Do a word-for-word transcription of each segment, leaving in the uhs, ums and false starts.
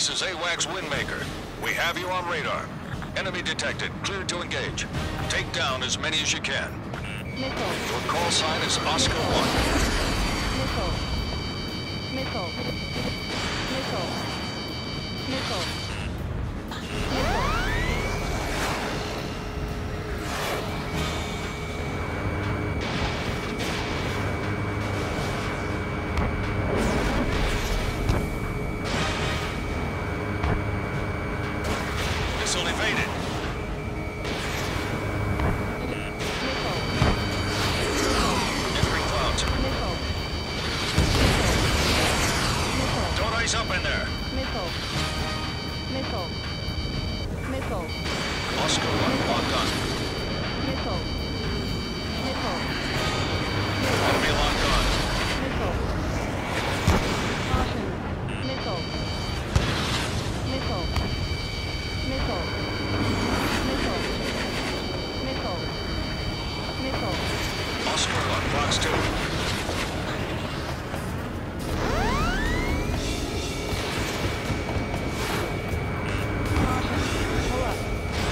This is AWACS Windmaker. We have you on radar. Enemy detected. Cleared to engage. Take down as many as you can. Missile. Your call sign is Oscar one. Missile. Missile. Missile. Missile. Missile. Missile evaded. Entering clouds. Missile. Missile. Don't ice up in there. Missile. Missile. Missile. Oscar one, locked on. Missile. Missile. Enemy locked on. Missile. Caution. Missile. Missile. Missile. Missile. Missile. Missile. Oscar one, box two. Pull up.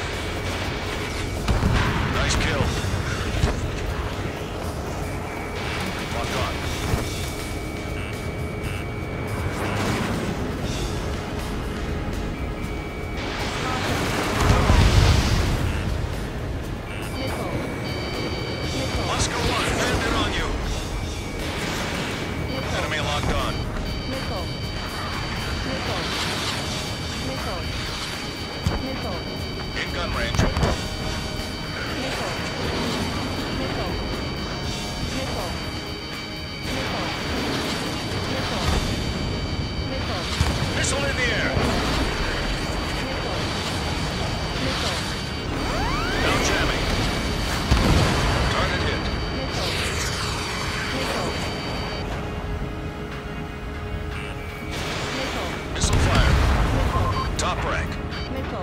Nice kill. Locked on. Missile. Missile. Oscar one, bandit on you. Missile. Enemy locked on. Missile. Missile. Missile. Missile. In gun range. Missile. Missile. Missile. Missile. Missile. Missile. Missile in the air. Missile. Missile. Down jamming. Target hit. Missile. Missile. Missile. Missile fired. Missile. Top rank. Missile.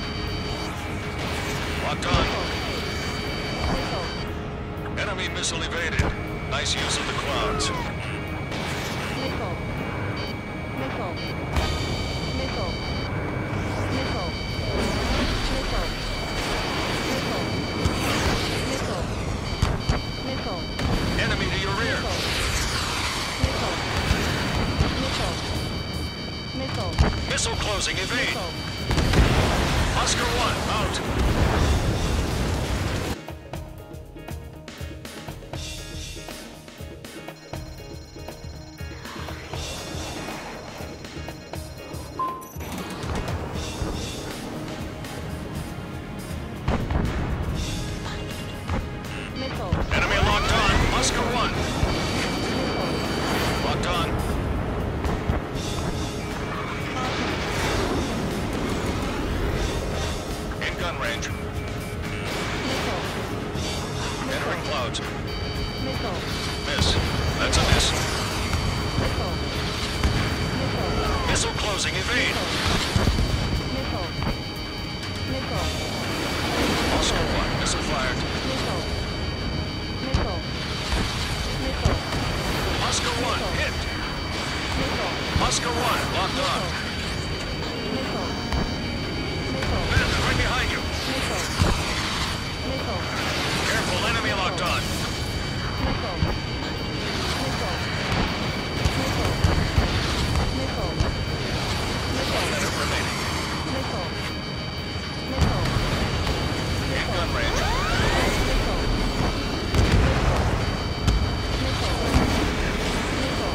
Locked on. Missile. Enemy missile evaded. Nice use of the clouds. Missile. Missile. Missile. Missile. Missile. Missile. Missile. Missile. Enemy to your rear. Missile. Missile. Missile. Missile closing. Evade. Missile. Oscar one, out. Missile. Enemy locked on. Oscar one. Missile. Locked on. In gun range. Missile. Entering clouds. Missile. Miss. That's a miss. Missile. Missile. Missile closing. Evade. Missile. Missile. Oscar one. Missile fired. Missile. Missile. Missile. Oscar one. Hit. Missile. Oscar one. Locked on. Missile. Missile. Bandit right behind you. Missile. Missile. Careful. Enemy locked on. Missile. Missile. Missile. Missile. Missile. Minute remaining. Missile. Missile. In gun range. Missile. Missile. Missile.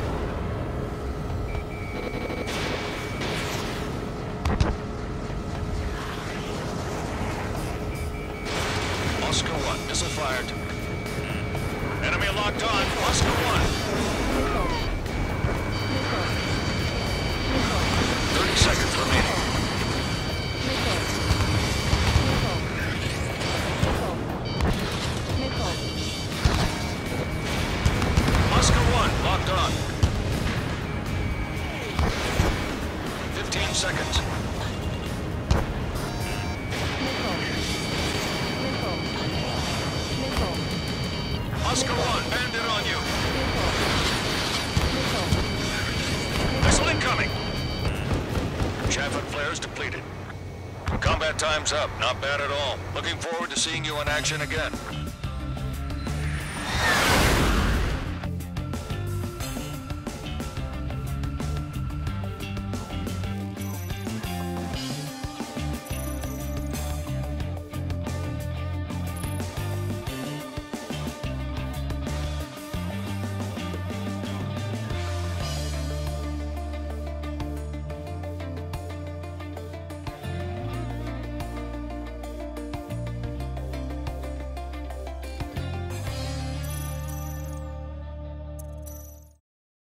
Oscar one. Missile fired. Enemy locked on. Oscar one. Missile. Missile. Missile. thirty seconds remaining. Missile. Missile. Missile. Missile. Oscar one. Locked on. fifteen seconds. Missile. Missile. Missile. Oscar one. Bandit on you. Missile. Time's up. Not bad at all. Looking forward to seeing you in action again.